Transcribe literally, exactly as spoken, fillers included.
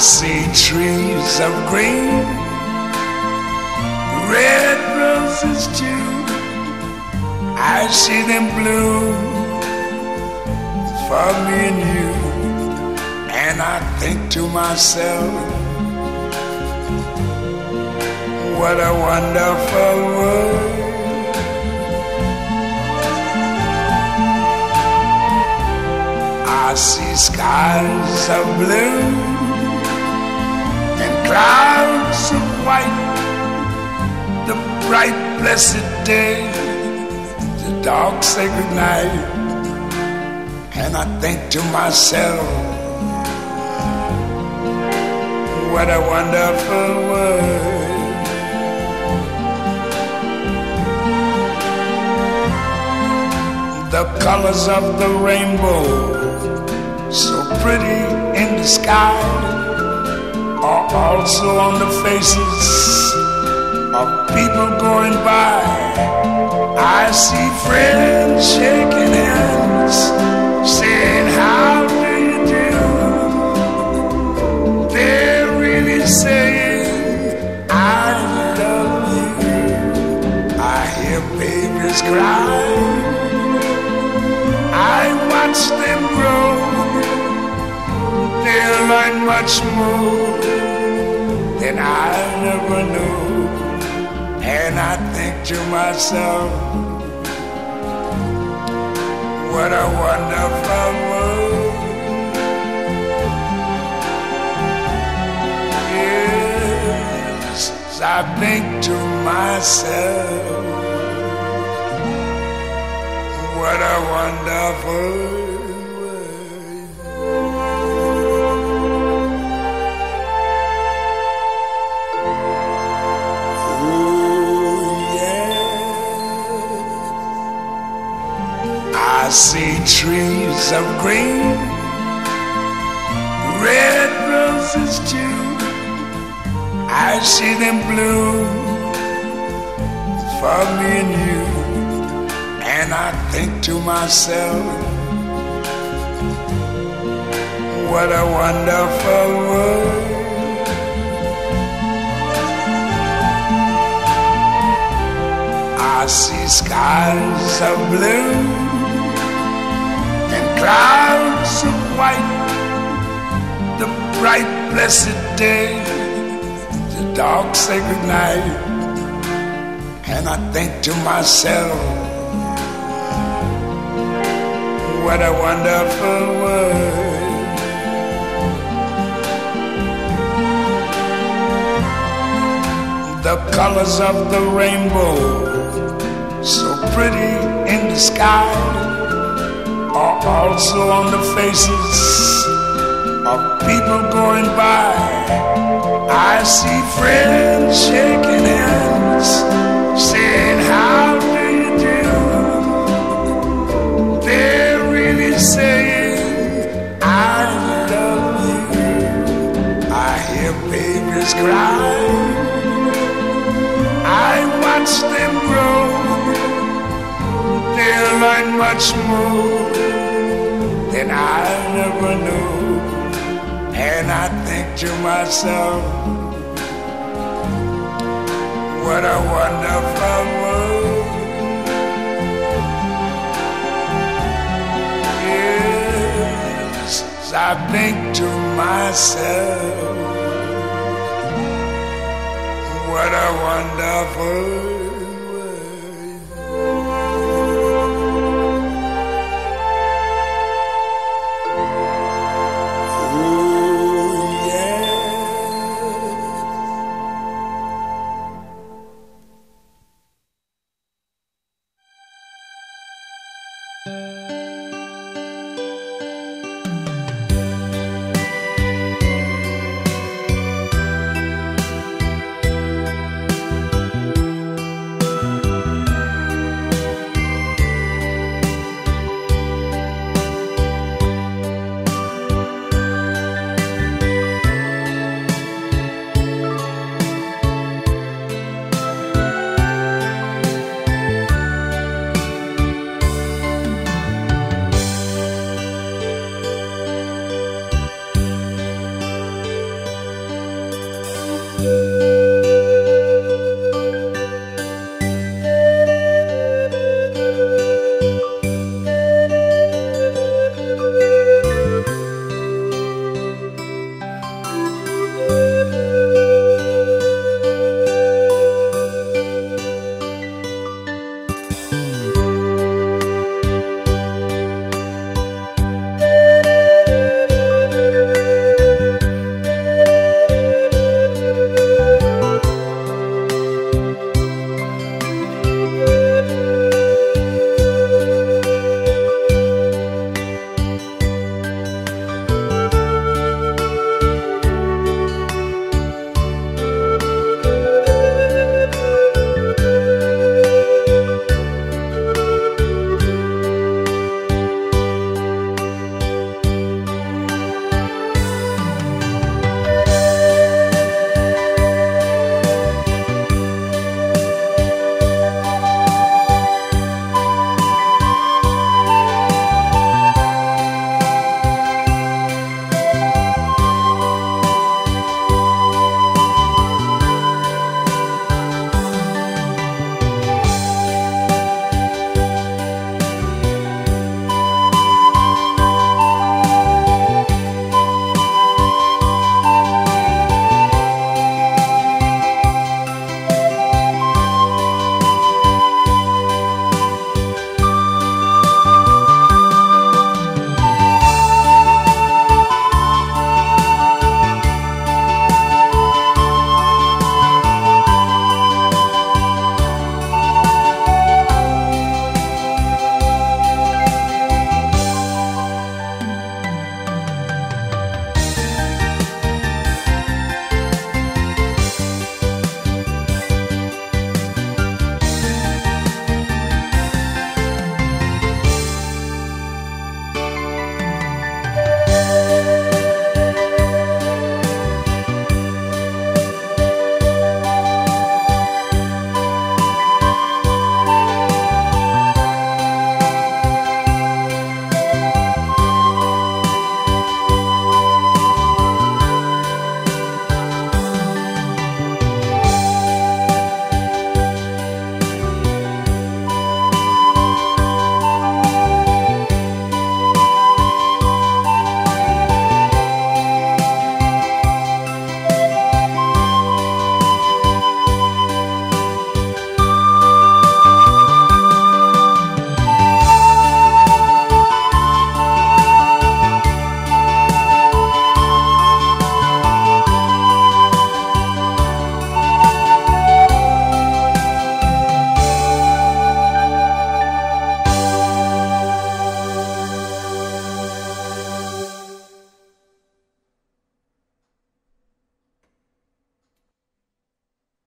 see trees of green, red roses too. I see them bloom for me and you. And I think to myself, what a wonderful world. I see skies of blue and clouds of white, the bright blessed day, the dark sacred night. And I think to myself, what a wonderful world. The colors of the rainbow, so pretty in the sky, are also on the faces of people going by. I see friends shaking hands, saying, how do you do? They're really saying, I love you. I hear babies cry, I watch them grow. They'll learn much more than I never knew. And I think to myself, what a wonderful world. Yes, I think to myself, what a wonderful world. I see trees of green, red roses too. I see them bloom for me and you. And I think to myself, what a wonderful world. I see skies of blue and clouds of white, the bright blessed day, the dark sacred night. And I think to myself, what a wonderful world. The colors of the rainbow, so pretty in the sky, are also on the faces of people going by. I see friends shaking hands, saying, how do you do? They're really saying, I love you. I hear babies cry, I watch them grow. They'll learn much more than I never knew. And I think to myself, what a wonderful world. Yes, I think to myself, what a wonderful world.